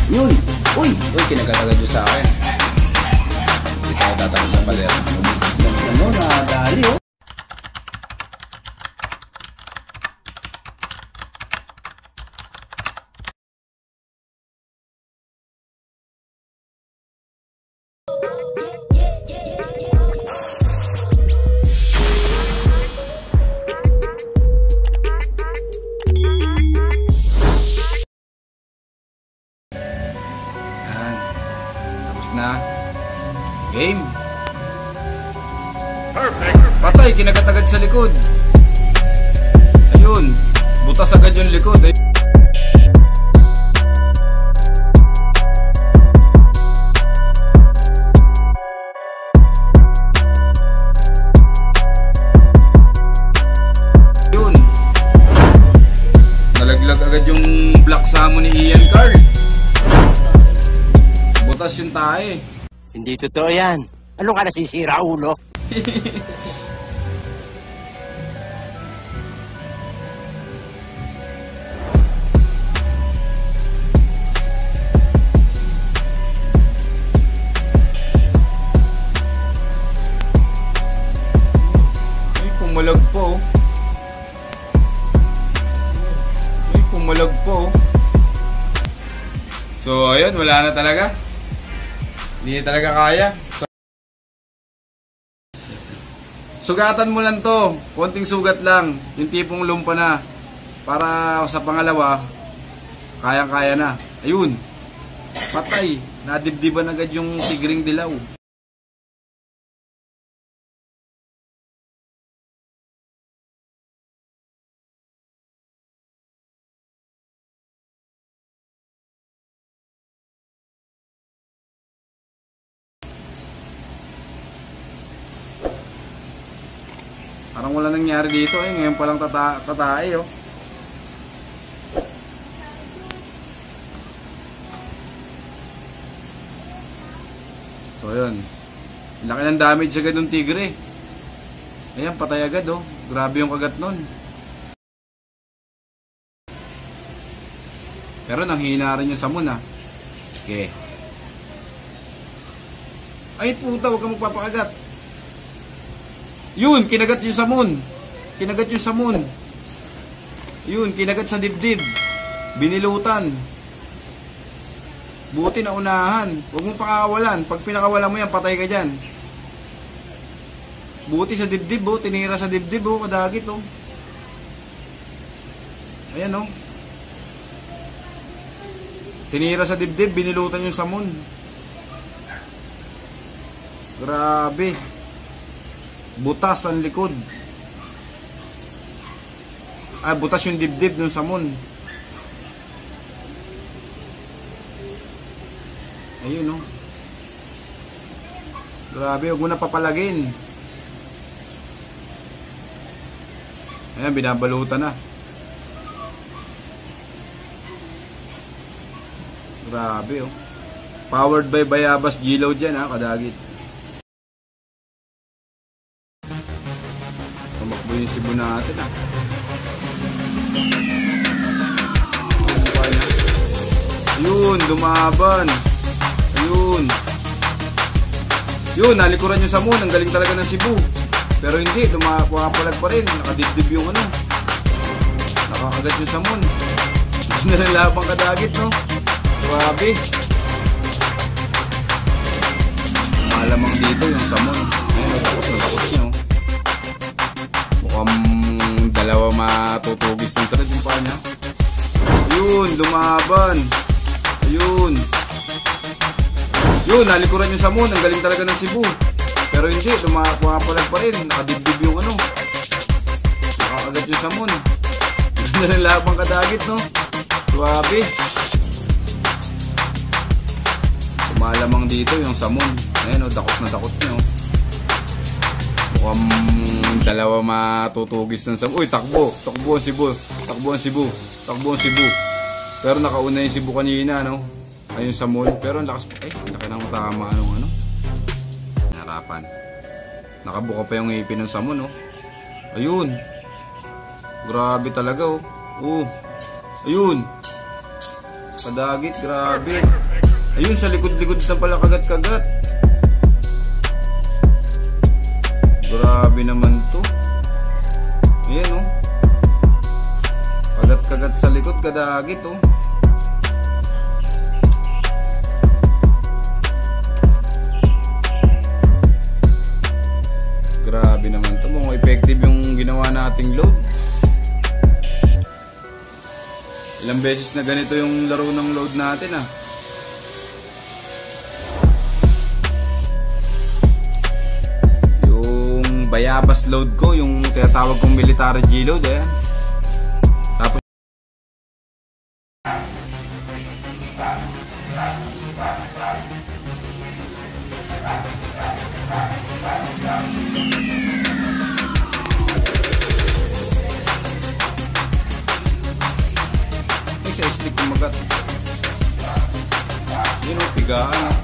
Yun! Uy! Uy, kinagat-agad yun sa akin. Hindi tayo tatalo sa paler. Ano, nadali oh. Na game. Perfect. Patay, kinagat-agad sa likod. Ayun, butas agad yung likod. Ayun, nalaglag agad yung black salmon ni Ian Carl. Butas yung tae. Hindi totoo yan. Ano ka nasisira, ulo? Ay, pumalag po. Ay, pumalag po. So, ayun, wala na talaga. Hindi talaga kaya. Sugatan mo lang to. Konting sugat lang. Yung tipong lumpa na. Para sa pangalawa, kayang-kaya na. Ayun. Patay. Nadibdiban agad yung tigring dilaw. Parang wala nangyari dito eh. Ngayon palang tatae oh. So yun. Laki ng damage agad ng tigre. Ayan, patay agad oh. Grabe yung kagat nun. Pero nanghina rin yung samon ah. Okay. Ay puta, huwag kang magpapakagat. Yun, kinagat yung samon. Kinagat yung samon. Yun, kinagat sa dibdib. Binilutan. Buti na unahan. Huwag mong pakakawalan. Pag pinakawalan mo yan, patay ka dyan. Buti sa dibdib, oh. Tinira sa dibdib, oh. Kadagit, oh. Ayan, oh. Tinira sa dibdib, binilutan yung samon. Grabe. Butas ang likod. Ah, butas yung dibdib ng samon. Ayun, oh. Grabe, huwag mo na papalagin. Ayan, binabalutan na. Grabe, oh. Powered by Bayabas Gilaw dyan, ha, kadagit. Tumakbo yung sibo natin, ha. Ayun, lumaban. Ayun. Yun, nalikuran yung samon. Ang galing talaga ng Cebu. Pero hindi, pumapalag pa rin. Nakadibdib yung ano. Nakakagat yung samon. Nalalabang kadagit, no? Grabe. Malamang dito yung samon. Ayun, takot nyo. Mukhang dalawa matutugis ng sarad yung paa niya. Ayun, lumaban. Ayun. Yun, nalikuran yung samon. Ang galing talaga ng Cebu. Pero hindi, pumapalag pa rin. Nakadibdib yung ano. Nakakagat yung samon. Nalalabang kadagit, no? Suwabe. Kumalamang dito yung samon. Ayan, o, dakot na dakot nyo. Mukhang dalawa matutugis ng samon. Uy, takbo. Takbo ang Cebu. Takbo ang Cebu. Takbo ang Cebu. Pero nakauna yung Cebu kanina, no? Ayun sa mall. Pero ang lakas pa. Eh, laki ng tama. Ano? Harapan. Nakabuka pa yung ngipin ng samon, no? Ayun. Grabe talaga, oh. Oh. Ayun. Kadagit, grabe. Ayun, sa likod-likod na pala kagat-kagat. Grabe naman to. Ayan, oh. Kagat-kagat sa likod, kadagit, oh. Grabe naman to. Mukhang effective yung ginawa nating load. Ilang beses na ganito yung laro ng load natin, ah. Yung bayabas load ko, yung tinatawag kong military G-load, eh. Tapos sa stick kumagat. Yun o, pigaan, ah.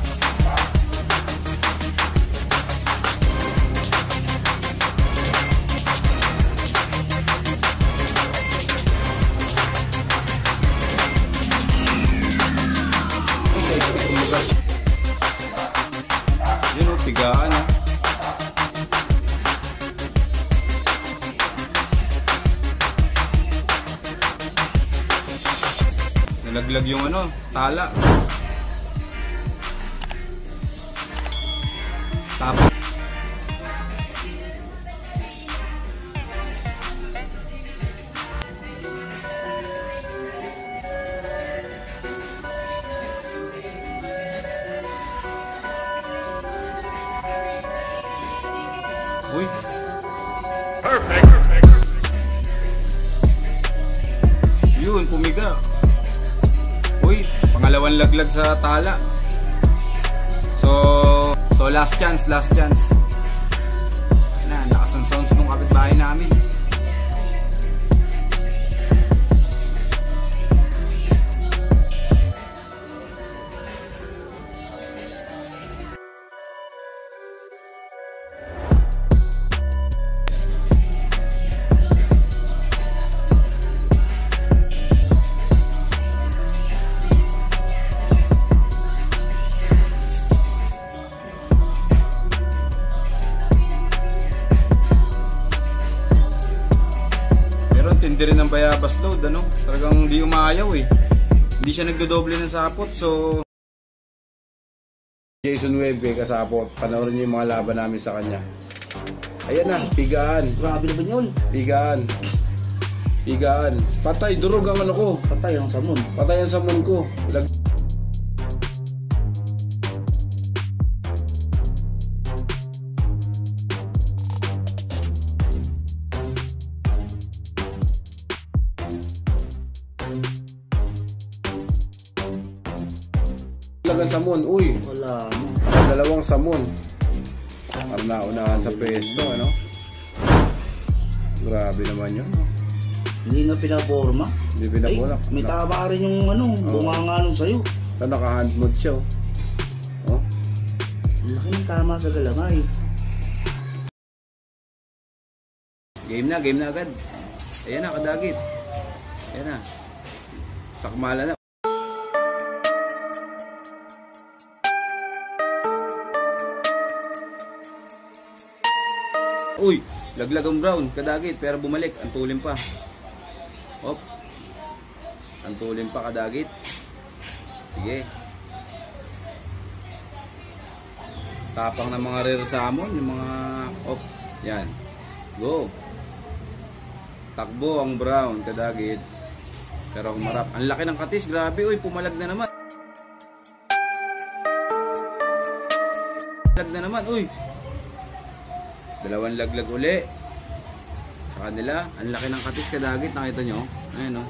Sa stick kumagat. Yun o, pigaan, ah. Nalaglag yung ano, tala. Tapos uy. Perfect. Yun, pumiga. Uy, pangalawang laglag sa tala. So last chance. Na, lakas ng sounds ng kapitbahay namin. Tindi rin ng bayabas load, ano? Talagang hindi umayaw, eh. Hindi siya nagdodoble ng sapot, so Jason Webe kasapot. Panoorin niyo yung mga laban namin sa kanya. Ayan na, pigaan. Grabe naman yun. Pigaan. Patay, durog ang ano ko. Patay ang samon. Patay ang samon ko. Lagang samon, uy. Wala. Dalawang samon. Para naunahan sa pesto, ano? Grabe naman yun. Hindi na pinaporma. Hindi pinapulak. May tama rin yung ano, bunganga nung sayo. Ito naka-hand mode siya, oh. Laki ng tama sa galangay. Game na agad. Ayan na, kadagit. Ayan na. Sakmala na. Uy, laglag ang brown, kadagit, pero bumalik, antulin pa. Hop. Antulin pa, kadagit. Sige. Tapang ng mga rare salmon, yung mga hop. Yan. Go. Takbo ang brown, kadagit. Pero humarap. Ang laki ng katis, grabe, uy, pumalag na naman. Pumalag na naman, uy. Dalawang laglag uli sa kanila. Ang laki ng katis, kadagit, nakita nyo? Ayan, o.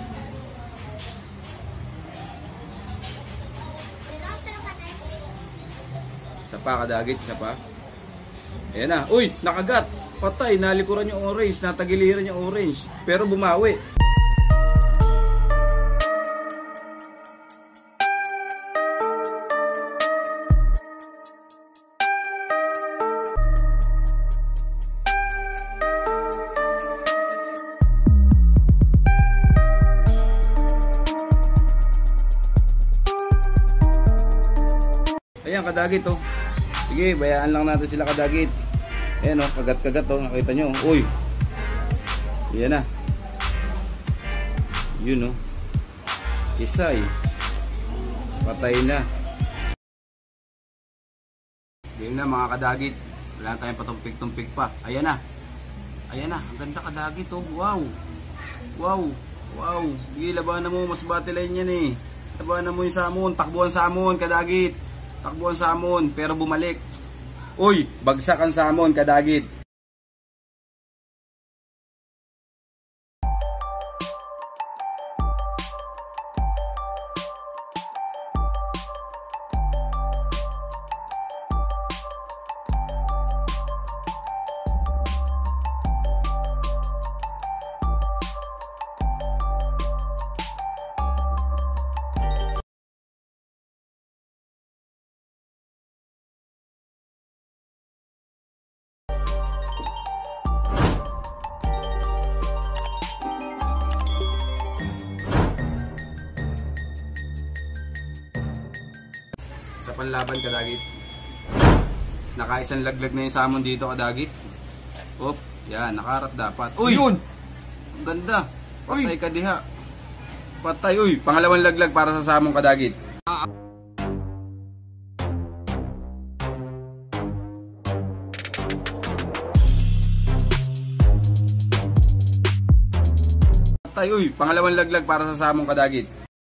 Isa pa, kadagit, isa pa. Ayan na, uy, nakagat. Patay, nalikuran yung orange, natagiliran yung orange, pero bumawi. Ayan, kadagit oh. Sige, bayaan lang natin sila kadagit. Ayan oh, kagat-kagat oh. Nakita nyo. Uy. Ayan na. Yun oh. Isay. Patay na. Game na mga kadagit. Wala tayong patumpik-tumpik pa. Ayan na. Ayan na. Ang ganda kadagit oh. Wow. Wow. Wow. Sige, labanan mo. Mas battleline yan eh. Labanan mo yung samon. Takbuhan samon kadagit. Takbuhan samon. Pero bumalik. Uy. Bagsak ang samon kadagit. Sa panlaban kadagit. Nakaisang laglag na yung samon dito kadagit. Op, yan, nakaharap dapat. Uy! Yun! Ang ganda. Patay ka diha. Patay, uy. Pangalawang laglag para sa samon kadagit. Patay, uy. Pangalawang laglag para sa samon kadagit.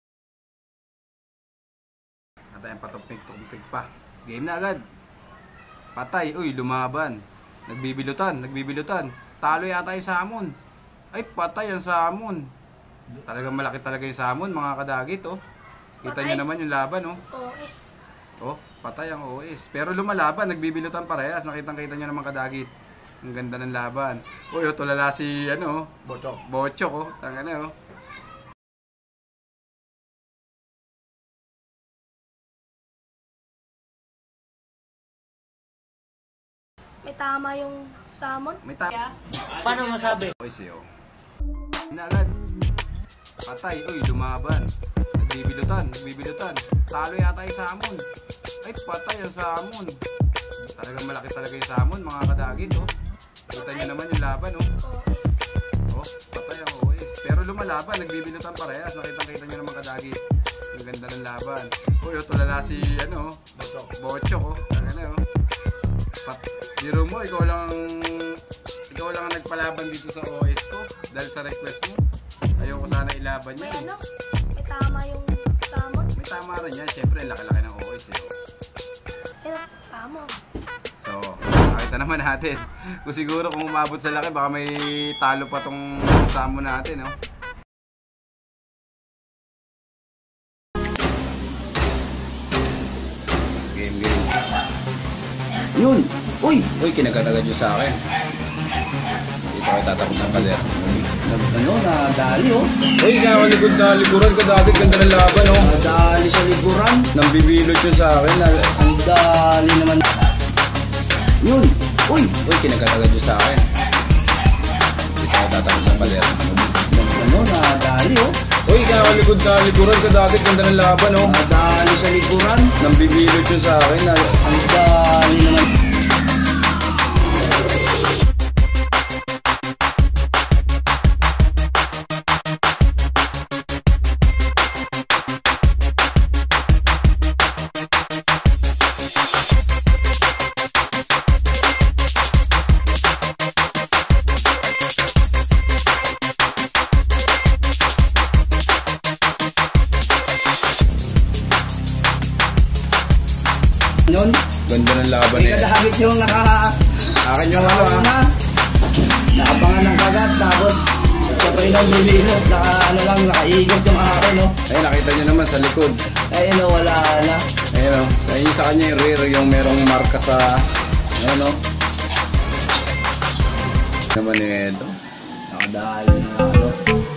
Ang patumpik-tumpik pa. Game na agad. Patay. Uy, lumaban. Nagbibilutan. Talo yata yung samon. Ay, patay ang samon. Talagang malaki talaga yung samon, mga kadagit, oh. Kita nyo naman yung laban, oh. OS. Oh, patay ang OS. Pero lumalaban, nagbibilutan parehas. Nakitang-kita nyo naman kadagit. Ang ganda ng laban. Uy, oh, tulala si, ano, Bochok, oh. Tanga na, oh. May tama yung salmon. May tama. Paano masabi? OS, oh. Na agad. Patay, uy, lumaban. Nagbibilutan. Talo yata yung samon. Ay, patay ang samon. Talagang malaki talaga yung samon, mga kadagit, oh. Kita nyo naman yung laban, oh. OS. Oh, patay ang OS. Pero lumalaban, nagbibilutan parehas. Nakitang-kita nyo naman kadagit. Ang ganda ng laban. Uy, oh, tulala si, ano, Bochok, oh. Ano na, oh. Biro mo, ikaw lang ang nagpalaban dito sa OS ko. Dahil sa request mo. Ayoko sana ilaban niya, May eh. ano? May tama yung salmon. May tama rin yan. Siyempre, ang laki-laki ng OS, eh. Ayun, tama. So, nakita naman natin. Kung siguro kung umabot sa laki, baka may talo pa tong samo natin, no? Game. Yun! Uy! Uy, kinagatagan nyo sa akin. Dito kayo tatapos ng pader. Ano, nadali oh. Uy, kakalikod na likuran ka dati. Ganda ng laban, oh. Nadali sa likuran. Nang bibilot yun sa akin. Ang dali naman. Yun! Uy! Uy, kinagatagan nyo sa akin. Dito kayo tatapos ng pader. Ano, nadali oh. Uy, kakalikod na likuran ka dati. Ganda ng laban, oh. Nadali sa likuran. Nang bibilot yun sa akin. Ang dali naman. Yun. Ganda ng laban, May eh. kadahagit yung Akin yung ano, ah. na. Naabangan ng kagat, tapos sabay ng bumilot, nakaigot yung akin, no? Ayun, nakita nyo naman sa likod. Ayun, no, wala na. Ayun, oh. Ayun sa kanya yung rear, yung merong marka sa, ayun, oh. Naman ito. Nakadali na, ano.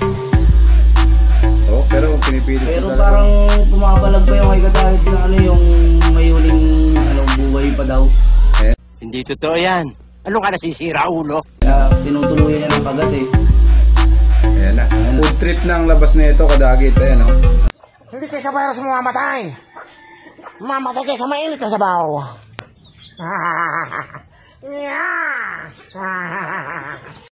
Oh, pero pinipilit ko Pero talaga. parang pumapalag pa yung kay kadahagit na ano, yung mayuling, buhay pa daw. Hindi totoo yan. Ano ka nasisira, ulo? Kaya tinutuluyan niya ng kagat, eh. Ayan na. Food trip na ang labas na ito, kadagit. Ayan, oh. Hindi kayo sa virus mamamatay. Mamatay kayo sa mainit na sabaw.